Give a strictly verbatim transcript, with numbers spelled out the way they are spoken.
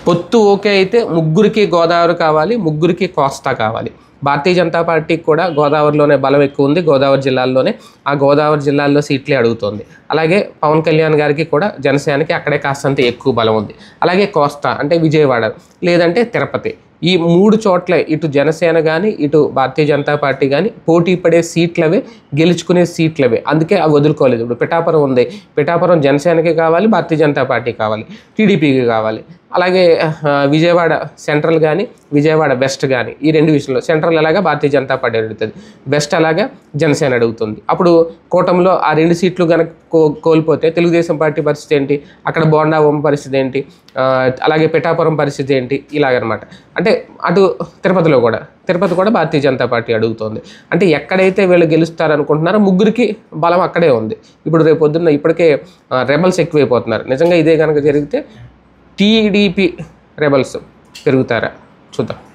పొత్తు ఓకే అయితే ముగ్గురికి గోదావరి కావాలి, ముగ్గురికి కోస్తా కావాలి. భారతీయ జనతా పార్టీకి కూడా గోదావరిలోనే బలం ఎక్కువ ఉంది, గోదావరి జిల్లాల్లోనే. ఆ గోదావరి జిల్లాల్లో సీట్లే అడుగుతోంది. అలాగే పవన్ కళ్యాణ్ గారికి కూడా జనసేనకి అక్కడే కాస్తంత ఎక్కువ బలం ఉంది. అలాగే కోస్తా అంటే విజయవాడ లేదంటే తిరుపతి, ఈ మూడు చోట్లే ఇటు జనసేన కానీ ఇటు భారతీయ జనతా పార్టీ కానీ పోటీ పడే సీట్లవే, గెలుచుకునే సీట్లవే. అందుకే అవి వదులుకోలేదు. ఇప్పుడు పిఠాపురం ఉంది, పిఠాపురం జనసేనకి కావాలి, భారతీయ జనతా పార్టీ కావాలి, టీడీపీకి కావాలి. అలాగే విజయవాడ సెంట్రల్ కానీ విజయవాడ వెస్ట్ కానీ ఈ రెండు విషయంలో సెంట్రల్ అలాగా భారతీయ జనతా పార్టీ అడుగుతుంది, వెస్ట్ అలాగా జనసేన అడుగుతుంది. అప్పుడు కూటమిలో ఆ రెండు సీట్లు కనుక కో కోల్పోతే తెలుగుదేశం పార్టీ పరిస్థితి ఏంటి, అక్కడ బోండా ఓం పరిస్థితి ఏంటి, అలాగే పిఠాపురం పరిస్థితి ఏంటి, ఇలాగనమాట. అంటే అటు తిరుపతిలో కూడా తిరుపతి కూడా భారతీయ జనతా పార్టీ అడుగుతోంది. అంటే ఎక్కడైతే వీళ్ళు గెలుస్తారనుకుంటున్నారో ముగ్గురికి బలం అక్కడే ఉంది. ఇప్పుడు రేపు పొద్దున్న ఇప్పటికే రెబల్స్ ఎక్కువైపోతున్నారు. నిజంగా ఇదే కనుక జరిగితే టీడీపీ రెబల్స్ పెరుగుతారా చూద్దాం.